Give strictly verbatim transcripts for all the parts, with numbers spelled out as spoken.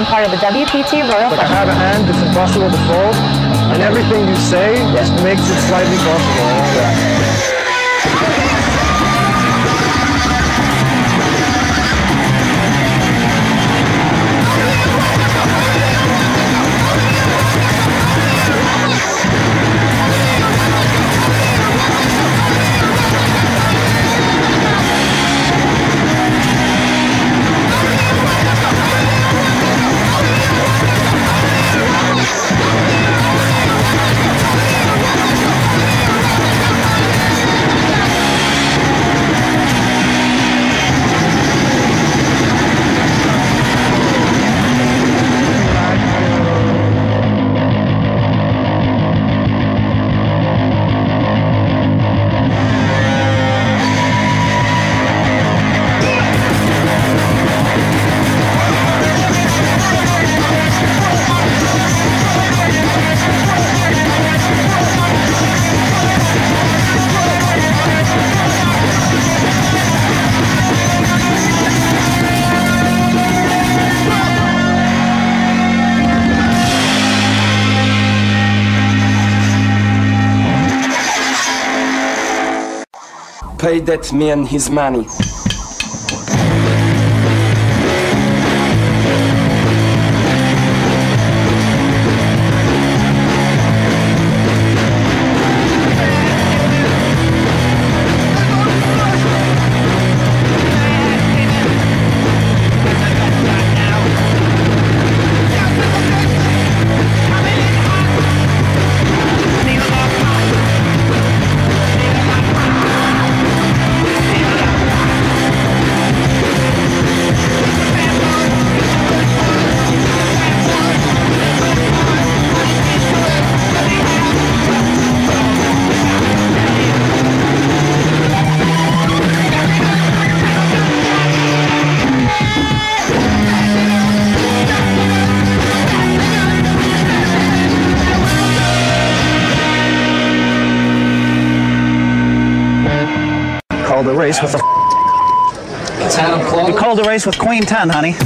I'm part of the W P T Royal Like I have a hand, it's impossible to fold, and everything you say just makes it slightly possible. Yeah. Pay that man his money. Called a race with the ten o'clock. You called a race with Queen ten, honey.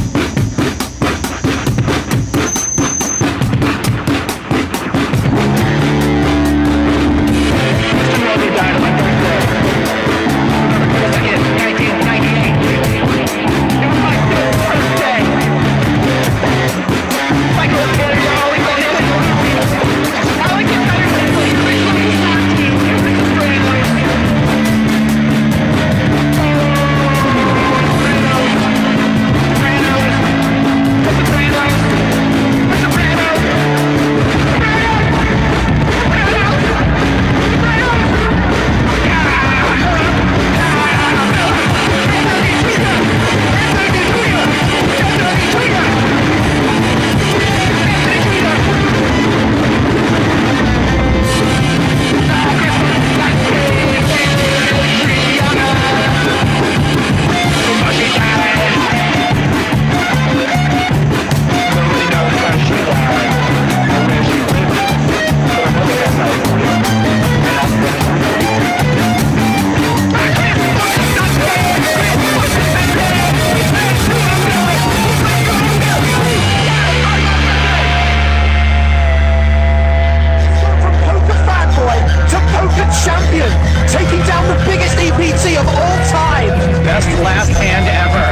Champion, taking down the biggest E P T of all time. Best last hand ever.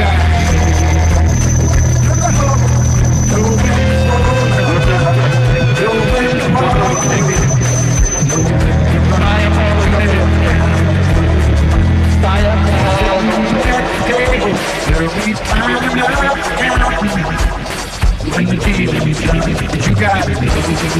You got it.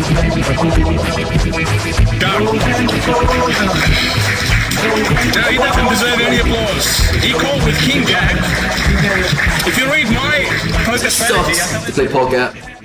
Now, he doesn't deserve any applause. He called with King Jack. If you read my poker strategy... Sucks to play poker.